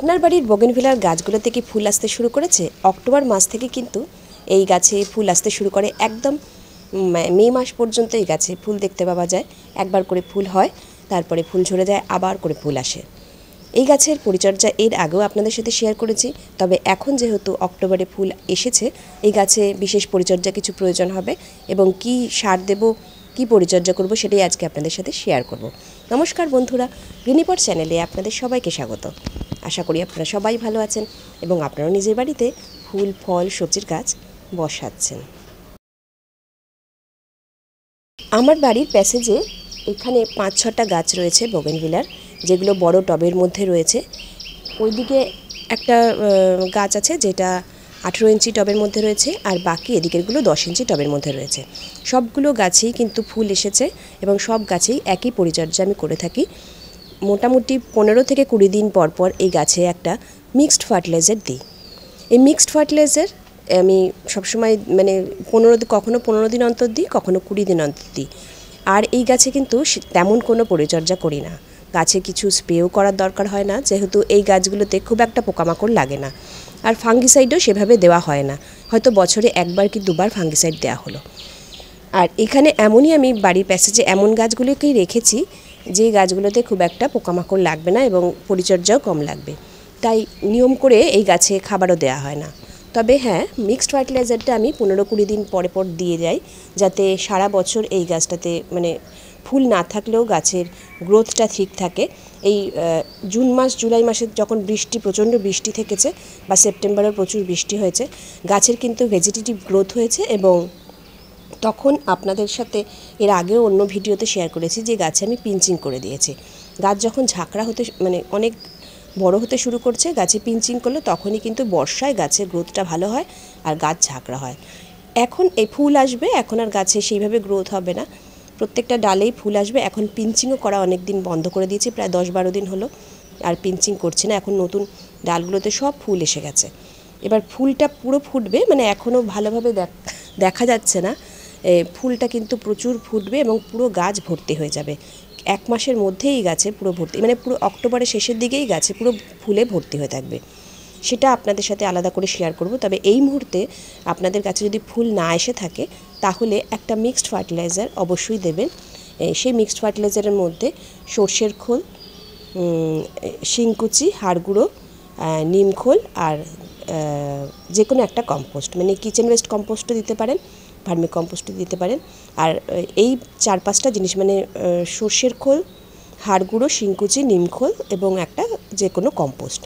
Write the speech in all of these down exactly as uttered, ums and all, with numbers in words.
আপনার বাড়ির বোগেনভিলার গাছগুলোতে কি ফুল আসতে শুরু করেছে? অক্টোবর মাস থেকে কিন্তু এই গাছে ফুল আসতে শুরু করে, একদম মে মাস পর্যন্ত এই গাছে ফুল দেখতে পাওয়া যায়। একবার করে ফুল হয়, তারপরে ফুল ঝরে যায়, আবার করে ফুল আসে। এই গাছের পরিচর্যা এর আগেও আপনাদের সাথে শেয়ার করেছি, তবে এখন যেহেতু অক্টোবরে ফুল এসেছে, এই গাছে বিশেষ পরিচর্যা কিছু প্রয়োজন হবে এবং কি সার দেব, কি পরিচর্যা করব সেটাই আজকে আপনাদের সাথে শেয়ার করব। নমস্কার বন্ধুরা, গ্রিনিপট চ্যানেলে আপনাদের সবাইকে স্বাগত। আশা করি আপনারা সবাই ভালো আছেন এবং আপনারাও নিজের বাড়িতে ফুল ফল সবজির গাছ বসাচ্ছেন। আমার বাড়ির প্যাসেজে এখানে পাঁচ ছটা গাছ রয়েছে বোগেনভিলার, যেগুলো বড় টবের মধ্যে রয়েছে। ওইদিকে একটা গাছ আছে যেটা আঠেরো ইঞ্চি টবের মধ্যে রয়েছে, আর বাকি এদিকেরগুলো দশ ইঞ্চি টবের মধ্যে রয়েছে। সবগুলো গাছেই কিন্তু ফুল এসেছে এবং সব গাছেই একই পরিচর্যা আমি করে থাকি। মোটামুটি পনেরো থেকে কুড়ি দিন পর পর এই গাছে একটা মিক্সড ফার্টিলাইজার দিই। এই মিক্সড ফার্টিলাইজার আমি সবসময় মানে পনেরো কখনো পনেরো দিন অন্তর দিই, কখনো কুড়ি দিন অন্তর দিই। আর এই গাছে কিন্তু তেমন কোনো পরিচর্যা করি না, গাছে কিছু স্প্রেও করার দরকার হয় না, যেহেতু এই গাছগুলোতে খুব একটা পোকামাকড় লাগে না। আর ফাঙ্গিসাইডও সেভাবে দেওয়া হয় না, হয়তো বছরে একবার কি দুবার ফাঙ্গিসাইড দেওয়া হলো। আর এখানে এমনই আমি বাড়ির প্যাসেজে এমন গাছগুলোকেই রেখেছি যে গাছগুলোতে খুব একটা পোকামাকড় লাগবে না এবং পরিচর্যাও কম লাগবে, তাই নিয়ম করে এই গাছে খাবারও দেওয়া হয় না। তবে হ্যাঁ, মিক্সড ফার্টিলাইজারটা আমি পনেরো কুড়ি দিন পরে পর দিয়ে যাই, যাতে সারা বছর এই গাছটাতে মানে ফুল না থাকলেও গাছের গ্রোথটা ঠিক থাকে। এই জুন মাস জুলাই মাসে যখন বৃষ্টি প্রচণ্ড বৃষ্টি থেকেছে বা সেপ্টেম্বরেও প্রচুর বৃষ্টি হয়েছে, গাছের কিন্তু ভেজিটেটিভ গ্রোথ হয়েছে এবং তখন আপনাদের সাথে এর আগেও অন্য ভিডিওতে শেয়ার করেছি যে গাছে আমি পিঞ্চিং করে দিয়েছি। গাছ যখন ঝাঁকড়া হতে মানে অনেক বড় হতে শুরু করছে, গাছে পিঞ্চিং করলে তখনই কিন্তু বর্ষায় গাছের গ্রোথটা ভালো হয় আর গাছ ঝাঁকড়া হয়। এখন এই ফুল আসবে, এখন আর গাছে সেইভাবে গ্রোথ হবে না, প্রত্যেকটা ডালেই ফুল আসবে। এখন পিঞ্চিংও করা অনেক দিন বন্ধ করে দিয়েছি, প্রায় দশ বারো দিন হলো আর পিঞ্চিং করছি না। এখন নতুন ডালগুলোতে সব ফুল এসে গেছে। এবার ফুলটা পুরো ফুটবে, মানে এখনও ভালোভাবে দেখা যাচ্ছে না, ফুলটা কিন্তু প্রচুর ফুটবে এবং পুরো গাছ ভর্তি হয়ে যাবে। এক মাসের মধ্যেই গাছে পুরো ভর্তি, মানে পুরো অক্টোবরের শেষের দিকেই গাছে পুরো ফুলে ভর্তি হয়ে থাকবে। সেটা আপনাদের সাথে আলাদা করে শেয়ার করব। তবে এই মুহূর্তে আপনাদের কাছে যদি ফুল না এসে থাকে, তাহলে একটা মিক্সড ফার্টিলাইজার অবশ্যই দেবেন। সেই মিক্সড ফার্টিলাইজারের মধ্যে সর্ষের খোল, শিংকুচি, হাড়গুঁড়ো, নিমখোল আর যে কোনো একটা কম্পোস্ট, মানে কিচেন ওয়েস্ট কম্পোস্টও দিতে পারেন, ভার্মি কম্পোস্টও দিতে পারেন। আর এই চার পাঁচটা জিনিস মানে সর্ষের খোল, হাড়গুঁড়ো, শিংকুচি, নিমখোল এবং একটা যে কোনো কম্পোস্ট।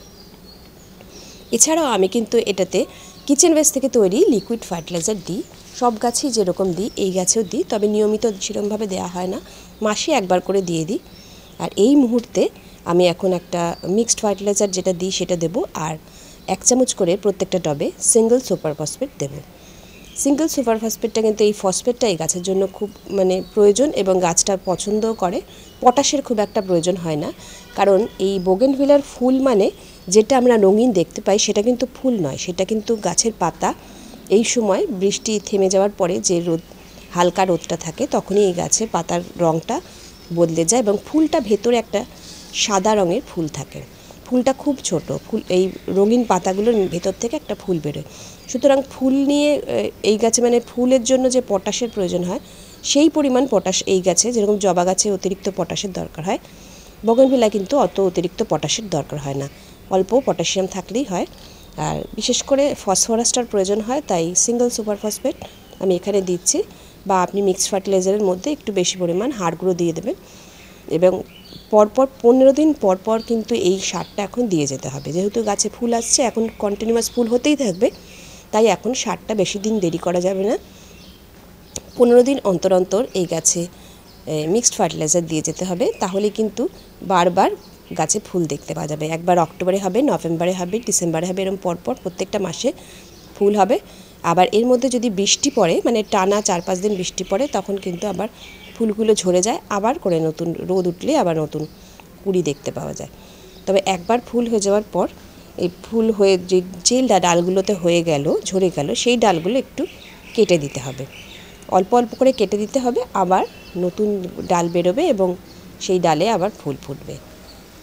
এছাড়াও আমি কিন্তু এটাতে কিচেন ওয়েস্ট থেকে তৈরি লিকুইড ফার্টিলাইজার দিই, সব গাছেই যেরকম দিই এই গাছেও দিই, তবে নিয়মিত সেরকমভাবে দেওয়া হয় না, মাসে একবার করে দিয়ে দিই। আর এই মুহূর্তে আমি এখন একটা মিক্সড ফার্টিলাইজার যেটা দিই সেটা দেবো, আর এক চামচ করে প্রত্যেকটা টবে সিঙ্গেল সুপার ফসফেট দেবো। সিঙ্গেল সুপার ফসফেটটা কিন্তু এই ফসফেটটা এই গাছের জন্য খুব মানে প্রয়োজন এবং গাছটা পছন্দও করে। পটাশের খুব একটা প্রয়োজন হয় না, কারণ এই বোগেনভিলার ফুল মানে যেটা আমরা রঙিন দেখতে পাই সেটা কিন্তু ফুল নয়, সেটা কিন্তু গাছের পাতা। এই সময় বৃষ্টি থেমে যাওয়ার পরে যে রোদ, হালকা রোদটা থাকে, তখনই এই গাছের পাতার রঙটা বদলে যায় এবং ফুলটা ভেতরে একটা সাদা রঙের ফুল থাকে। ফুলটা খুব ছোট, ফুল এই রঙিন পাতাগুলোর ভেতর থেকে একটা ফুল বেরোয়। সুতরাং ফুল নিয়ে এই গাছে মানে ফুলের জন্য যে পটাশের প্রয়োজন হয়, সেই পরিমাণ পটাশ এই গাছে, যেরকম জবা গাছে অতিরিক্ত পটাশের দরকার হয়, বোগেনভিলা কিন্তু অত অতিরিক্ত পটাশের দরকার হয় না, অল্প পটাশিয়াম থাকলেই হয়। আর বিশেষ করে ফসফরাসটার প্রয়োজন হয়, তাই সিঙ্গেল সুপার ফসফেট আমি এখানে দিচ্ছি। বা আপনি মিক্সড ফার্টিলাইজারের মধ্যে একটু বেশি পরিমাণ হাড়গুঁড়ো দিয়ে দেবেন এবং পরপর পনেরো দিন পর পর কিন্তু এই সারটা এখন দিয়ে যেতে হবে, যেহেতু গাছে ফুল আসছে, এখন কন্টিনিউয়াস ফুল হতেই থাকবে, তাই এখন সারটা বেশি দিন দেরি করা যাবে না। পনেরো দিন অন্তর অন্তর এই গাছে মিক্সড ফার্টিলাইজার দিয়ে যেতে হবে, তাহলে কিন্তু বারবার গাছে ফুল দেখতে পাওয়া যাবে। একবার অক্টোবরে হবে, নভেম্বরে হবে, ডিসেম্বরে হবে, এরকম পরপর প্রত্যেকটা মাসে ফুল হবে। আবার এর মধ্যে যদি বৃষ্টি পড়ে, মানে টানা চার পাঁচ দিন বৃষ্টি পড়ে, তখন কিন্তু আবার ফুলগুলো ঝরে যায়, আবার করে নতুন রোদ উঠলে আবার নতুন কুড়ি দেখতে পাওয়া যায়। তবে একবার ফুল হয়ে যাওয়ার পর এই ফুল হয়ে যে যে ডালগুলোতে হয়ে গেল, ঝরে গেল, সেই ডালগুলো একটু কেটে দিতে হবে, অল্প অল্প করে কেটে দিতে হবে, আবার নতুন ডাল বেরোবে এবং সেই ডালে আবার ফুল ফুটবে।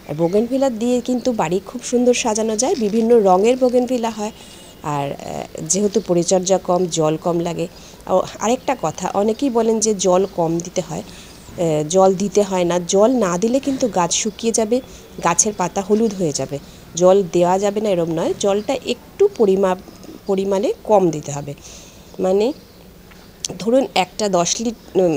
আর বোগেনভিলা দিয়ে কিন্তু বাড়ি খুব সুন্দর সাজানো যায়, বিভিন্ন রঙের বোগেনভিলা হয়। আর যেহেতু পরিচর্যা কম, জল কম লাগে। আরেকটা কথা, অনেকেই বলেন যে জল কম দিতে হয়, জল দিতে হয় না। জল না দিলে কিন্তু গাছ শুকিয়ে যাবে, গাছের পাতা হলুদ হয়ে যাবে। জল দেওয়া যাবে না এরম নয়, জলটা একটু পরিমাপ পরিমাণে কম দিতে হবে। মানে ধরুন একটা দশ লিট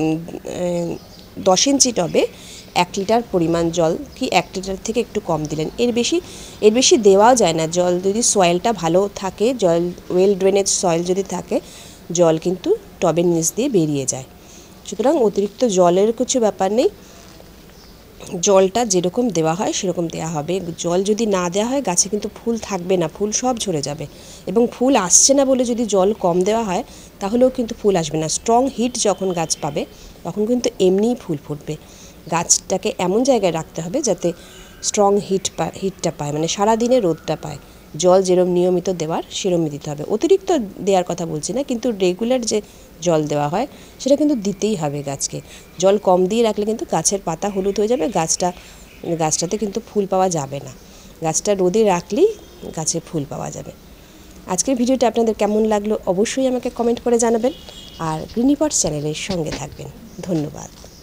দশ ইঞ্চি টবে এক লিটার পরিমাণ জল কি এক লিটার থেকে একটু কম দিলেন, এর বেশি এর বেশি দেওয়াও যায় না। জল যদি সয়েলটা ভালো থাকে, জল ওয়েল ড্রেনেজ সয়েল যদি থাকে, জল কিন্তু টবের নিচ দিয়ে বেরিয়ে যায়। সুতরাং অতিরিক্ত জলের কিছু ব্যাপার নেই, জলটা যেরকম দেওয়া হয় সেরকম দেওয়া হবে। জল যদি না দেওয়া হয় গাছে কিন্তু ফুল থাকবে না, ফুল সব ঝরে যাবে। এবং ফুল আসছে না বলে যদি জল কম দেওয়া হয় তাহলেও কিন্তু ফুল আসবে না। স্ট্রং হিট যখন গাছ পাবে তখন কিন্তু এমনিই ফুল ফুটবে। গাছটাকে এমন জায়গায় রাখতে হবে যাতে স্ট্রং হিট পায়, হিটটা পায়, মানে সারাদিনে রোদটা পায়। জল যেরম নিয়মিত দেওয়ার সেরমই দিতে হবে। অতিরিক্ত দেওয়ার কথা বলছি না, কিন্তু রেগুলার যে জল দেওয়া হয় সেটা কিন্তু দিতেই হবে গাছকে। জল কম দিয়ে রাখলে কিন্তু গাছের পাতা হলুদ হয়ে যাবে, গাছটা গাছটাতে কিন্তু ফুল পাওয়া যাবে না। গাছটা রোদে রাখলেই গাছে ফুল পাওয়া যাবে। আজকের ভিডিওটা আপনাদের কেমন লাগলো অবশ্যই আমাকে কমেন্ট করে জানাবেন, আর গ্রিনিপটস চ্যানেলের সঙ্গে থাকবেন। ধন্যবাদ।